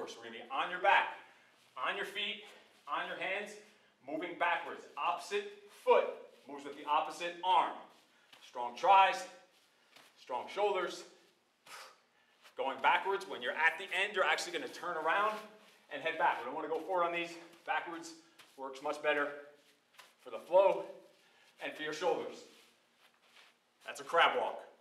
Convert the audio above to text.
first. We're going to be on your back, on your feet, on your hands, moving backwards. Opposite foot moves with the opposite arm. Strong tries, strong shoulders. Going backwards, when you're at the end, you're actually going to turn around and head back. We don't want to go forward on these. Backwards works much better for the flow and for your shoulders. That's a crab walk.